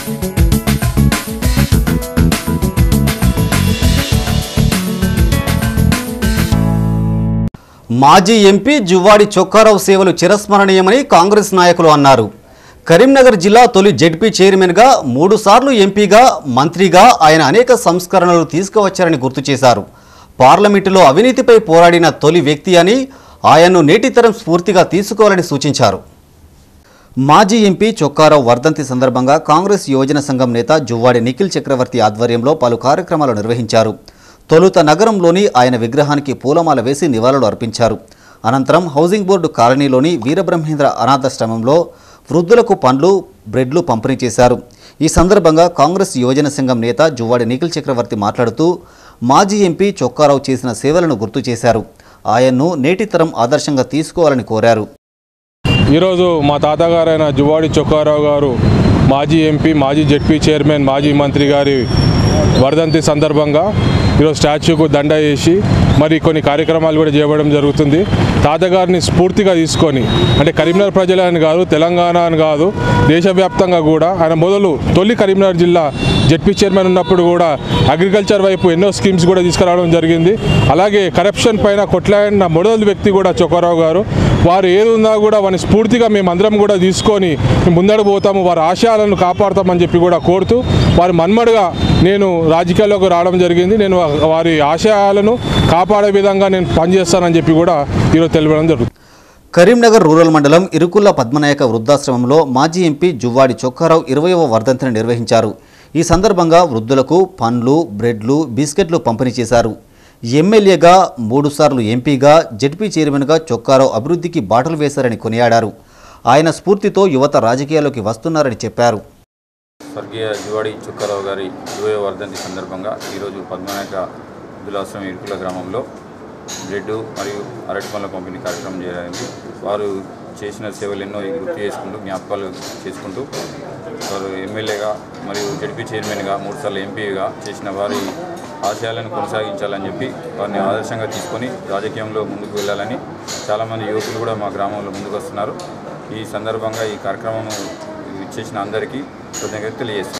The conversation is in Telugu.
మాజీ ఎంపీ జువ్వాడి చొక్కారావు సేవలు చిరస్మరణీయమని కాంగ్రెస్ నాయకులు అన్నారు. కరీంనగర్ జిల్లా తొలి జెడ్పీ చైర్మన్గా 3 సార్లు ఎంపీగా మంత్రిగా ఆయన అనేక సంస్కరణలు తీసుకువచ్చారని గుర్తు చేశారు. పార్లమెంటులో అవినీతిపై పోరాడిన తొలి వ్యక్తి అని ఆయన్ను నేటి తరం స్ఫూర్తిగా తీసుకోవాలని సూచించారు. మాజీ ఎంపీ చొక్కారావు వర్ధంతి సందర్భంగా కాంగ్రెస్ యువజన సంఘం నేత జువ్వాడి నిఖిల్ చక్రవర్తి ఆధ్వర్యంలో పలు కార్యక్రమాలు నిర్వహించారు. తొలుత నగరంలోని ఆయన విగ్రహానికి పూలమాల వేసి నివాళులు అర్పించారు. అనంతరం హౌసింగ్ బోర్డు కాలనీలోని వీరబ్రహ్మేంద్ర అనాథాశ్రమంలో వృద్ధులకు పండ్లు, బ్రెడ్లు పంపిణీ చేశారు. ఈ సందర్భంగా కాంగ్రెస్ యువజన సంఘం నేత జువ్వాడి నిఖిల్ చక్రవర్తి మాట్లాడుతూ మాజీ ఎంపీ చొక్కారావు చేసిన సేవలను గుర్తు చేశారు. ఆయన్ను నేటి తరం ఆదర్శంగా తీసుకోవాలని కోరారు. ఈరోజు మా తాతగారైన జువ్వాడి చొక్కారావు గారు మాజీ ఎంపీ, మాజీ జెడ్పీ చైర్మన్, మాజీ మంత్రి గారి వర్ధంతి సందర్భంగా ఈరోజు స్టాచ్యూకు దండ వేసి మరి కొన్ని కార్యక్రమాలు కూడా చేయడం జరుగుతుంది. తాతగారిని స్ఫూర్తిగా తీసుకొని, అంటే కరీంనగర్ ప్రజలని కాదు, తెలంగాణ అని కాదు, దేశవ్యాప్తంగా కూడా ఆయన తొలి కరీంనగర్ జిల్లా జెడ్పీ చైర్మన్ ఉన్నప్పుడు కూడా అగ్రికల్చర్ వైపు ఎన్నో స్కీమ్స్ కూడా తీసుకురావడం జరిగింది. అలాగే కరప్షన్ పైన కొట్లాడిన మొదటి వ్యక్తి కూడా చొక్కారావు గారు. వారు ఏది ఉన్నా కూడా వారిని స్ఫూర్తిగా మేమందరం కూడా తీసుకొని ముందడుగు పోతాము, వారి ఆశయాలను కాపాడుతామని చెప్పి కూడా కోరుతూ వారి మన్మడుగా నేను రాజకీయాల్లోకి రావడం జరిగింది. నేను వారి ఆశయాలను కాపాడే విధంగా నేను పనిచేస్తానని చెప్పి కూడా ఈరోజు తెలపడం జరుగుతుంది. కరీంనగర్ రూరల్ మండలం ఇరుకుల్ల పద్మనాయక వృద్ధాశ్రమంలో మాజీ ఎంపీ జువ్వాడి చొక్కారావు 20వ వర్ధంతిని నిర్వహించారు. ఈ సందర్భంగా వృద్ధులకు పండ్లు, బ్రెడ్లు, బిస్కెట్లు పంపిణీ చేశారు. ఎమ్మెల్యేగా 3 సార్లు ఎంపీగా, జెడ్పీ చైర్మన్గా చొక్కారావు అభివృద్ధికి బాటలు వేశారని కొనియాడారు. ఆయన స్ఫూర్తితో యువత రాజకీయాల్లోకి వస్తున్నారని చెప్పారు. స్వర్గీయ జువ్వాడి చొక్కారావు గారి 20వ వర్ధంతి సందర్భంగా ఈరోజు పద్మనాయక వృద్ధాశ్రమం ఇరుకుల గ్రామంలో బ్రెడ్ మరియు అరటి పండ్ల పంపిణీ కార్యక్రమం జరిగింది. వారు చేసిన సేవలు ఎన్నో గుర్తు చేసుకుంటూ, జ్ఞాపకాలు చేసుకుంటూ, వారు ఎమ్మెల్యేగా మరియు జెడ్పీ చైర్మన్గా 3 సార్లు ఎంపీగా చేసిన వారి ఆశయాలను కొనసాగించాలని చెప్పి వారిని ఆదర్శంగా తీసుకొని రాజకీయంలో ముందుకు వెళ్ళాలని చాలామంది యువకులు కూడా మా గ్రామంలో ముందుకు వస్తున్నారు. ఈ సందర్భంగా ఈ కార్యక్రమం ఇచ్చేసిన అందరికీ కృతజ్ఞతలు తెలియజేస్తున్నాను.